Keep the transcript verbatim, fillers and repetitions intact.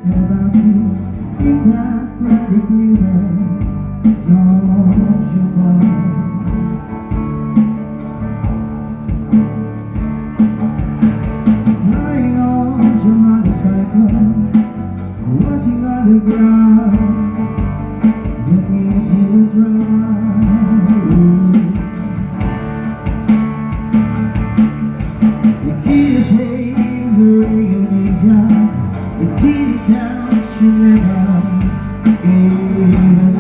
about you in that bright glimmer, don't you, boy? Lying on your motorcycle, watching on the ground, looking to drive. The key to save the regulation, the key to sound she never gave us.